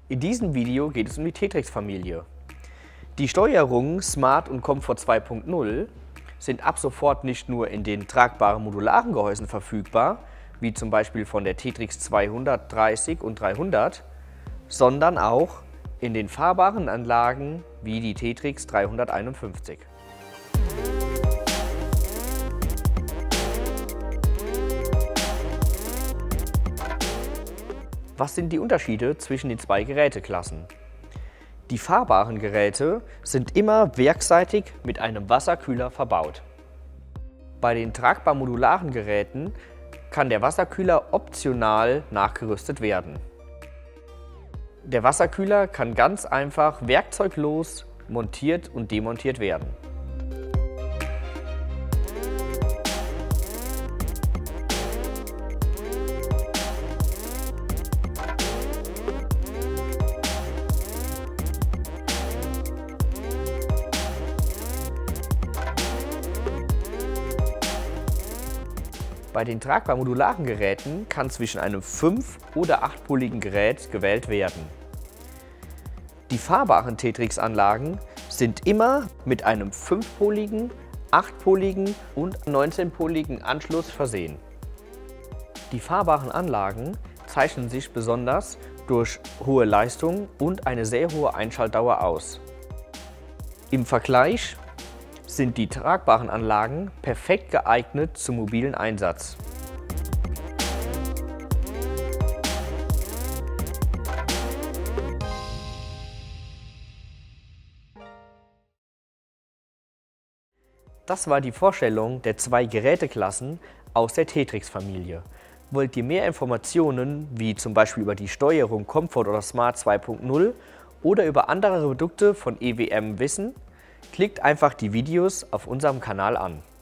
In diesem Video geht es um die Tetrix-Familie. Die Steuerungen Smart und Comfort 2.0 sind ab sofort nicht nur in den tragbaren modularen Gehäusen verfügbar, wie zum Beispiel von der Tetrix 230 und 300, sondern auch in den fahrbaren Anlagen wie die Tetrix 351. Was sind die Unterschiede zwischen den zwei Geräteklassen? Die fahrbaren Geräte sind immer werksseitig mit einem Wasserkühler verbaut. Bei den tragbar modularen Geräten kann der Wasserkühler optional nachgerüstet werden. Der Wasserkühler kann ganz einfach werkzeuglos montiert und demontiert werden. Bei den tragbar modularen Geräten kann zwischen einem 5- oder 8-poligen Gerät gewählt werden. Die fahrbaren Tetrix-Anlagen sind immer mit einem 5-poligen, 8-poligen und 19-poligen Anschluss versehen. Die fahrbaren Anlagen zeichnen sich besonders durch hohe Leistung und eine sehr hohe Einschaltdauer aus. Im Vergleich sind die tragbaren Anlagen perfekt geeignet zum mobilen Einsatz. Das war die Vorstellung der zwei Geräteklassen aus der Tetrix-Familie. Wollt ihr mehr Informationen, wie zum Beispiel über die Steuerung Comfort oder Smart 2.0 oder über andere Produkte von EWM wissen? Klickt einfach die Videos auf unserem Kanal an.